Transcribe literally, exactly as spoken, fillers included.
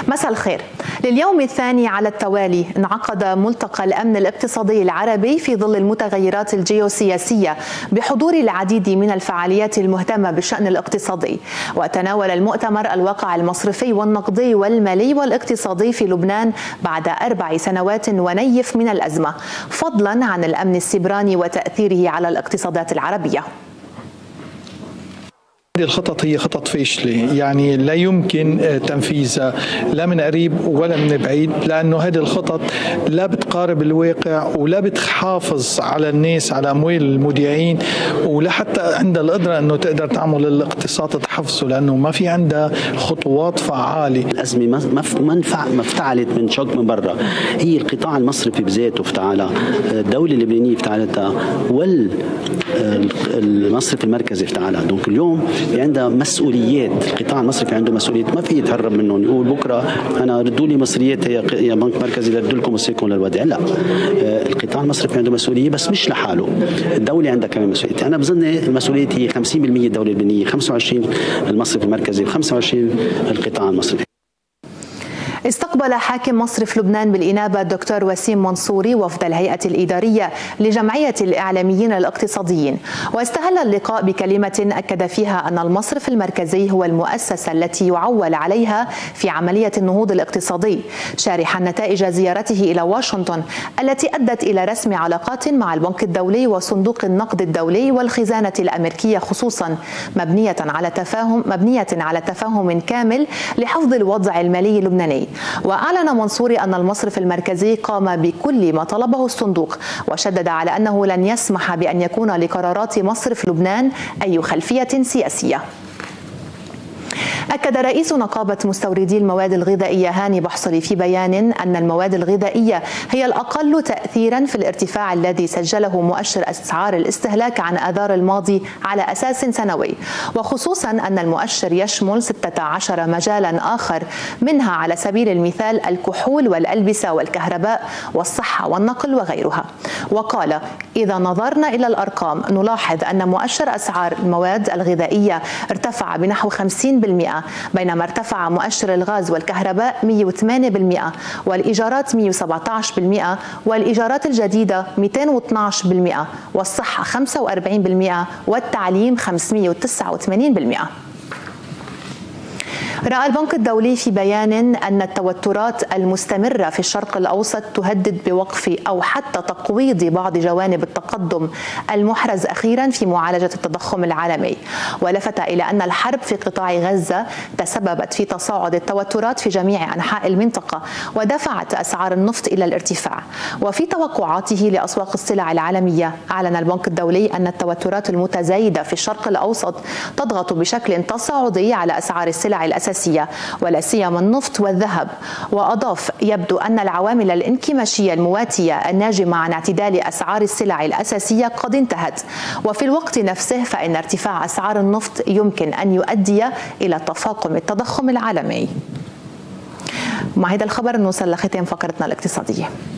مساء الخير. لليوم الثاني على التوالي انعقد ملتقى الأمن الاقتصادي العربي في ظل المتغيرات الجيوسياسية بحضور العديد من الفعاليات المهتمة بالشأن الاقتصادي. وتناول المؤتمر الواقع المصرفي والنقدي والمالي والاقتصادي في لبنان بعد أربع سنوات ونيف من الأزمة، فضلا عن الأمن السيبراني وتأثيره على الاقتصادات العربية. هذه الخطط هي خطط فاشلة، يعني لا يمكن تنفيذها لا من قريب ولا من بعيد، لأنه هذه الخطط لا بتقارب الواقع ولا بتحافظ على الناس على أموال المودعين، ولا حتى عندها القدرة أنه تقدر تعمل الاقتصاد تحفظه، لأنه ما في عندها خطوات فعالة. الأزمة ما ما افتعلت من شق من برا، هي القطاع المصرفي بذاته افتعلها، الدولة اللبنانية افتعلتها، والمصرف المركزي افتعلها. دونك اليوم عندها مسؤوليات، القطاع المصرفي عنده مسؤوليات ما في يتهرب منهم، يقول بكره انا ردوا لي مصريات يا بنك مركزي ردوا لكم مصريكم للودائع. لا، القطاع المصرفي عنده مسؤوليه بس مش لحاله، الدوله عندها كمان مسؤوليه. انا بظن المسؤوليه هي خمسين بالمئة الدوله اللبنانيه، خمسة وعشرين المصرف المركزي وخمسة وعشرين القطاع المصرفي. استقبل حاكم مصرف لبنان بالإنابة الدكتور وسيم منصوري وفد الهيئة الإدارية لجمعية الإعلاميين الاقتصاديين، واستهل اللقاء بكلمة أكد فيها أن المصرف المركزي هو المؤسسة التي يعول عليها في عملية النهوض الاقتصادي، شارحا نتائج زيارته إلى واشنطن التي أدت إلى رسم علاقات مع البنك الدولي وصندوق النقد الدولي والخزانة الأمريكية خصوصا، مبنية على تفاهم مبنية على تفاهم كامل لحفظ الوضع المالي اللبناني. وأعلن منصوري أن المصرف المركزي قام بكل ما طلبه الصندوق، وشدد على أنه لن يسمح بأن يكون لقرارات مصرف لبنان أي خلفية سياسية. أكد رئيس نقابة مستوردي المواد الغذائية هاني بحصري في بيان أن المواد الغذائية هي الأقل تأثيرا في الارتفاع الذي سجله مؤشر أسعار الاستهلاك عن آذار الماضي على أساس سنوي، وخصوصا أن المؤشر يشمل ستة عشر مجالا آخر، منها على سبيل المثال الكحول والألبسة والكهرباء والصحة والنقل وغيرها. وقال: إذا نظرنا إلى الأرقام نلاحظ أن مؤشر أسعار المواد الغذائية ارتفع بنحو خمسين بالمئة، بينما ارتفع مؤشر الغاز والكهرباء مئة وثمانية بالمئة، والإيجارات مئة وسبعة عشر بالمئة، والإيجارات الجديدة مئتين واثني عشر بالمئة، والصحة خمسة وأربعين بالمئة، والتعليم خمسمئة وتسعة وثمانين بالمئة. رأى البنك الدولي في بيان أن التوترات المستمرة في الشرق الأوسط تهدد بوقف أو حتى تقويض بعض جوانب التقدم المحرز أخيرا في معالجة التضخم العالمي، ولفت إلى أن الحرب في قطاع غزة تسببت في تصاعد التوترات في جميع أنحاء المنطقة ودفعت أسعار النفط إلى الارتفاع. وفي توقعاته لأسواق السلع العالمية، أعلن البنك الدولي أن التوترات المتزايدة في الشرق الأوسط تضغط بشكل تصاعدي على أسعار السلع الأساسية ولا سيما النفط والذهب. وأضاف: يبدو أن العوامل الانكماشية المواتية الناجمة عن اعتدال أسعار السلع الأساسية قد انتهت، وفي الوقت نفسه فإن ارتفاع أسعار النفط يمكن أن يؤدي إلى تفاقم التضخم العالمي. مع هذا الخبر نوصل لختام فقرتنا الاقتصادية.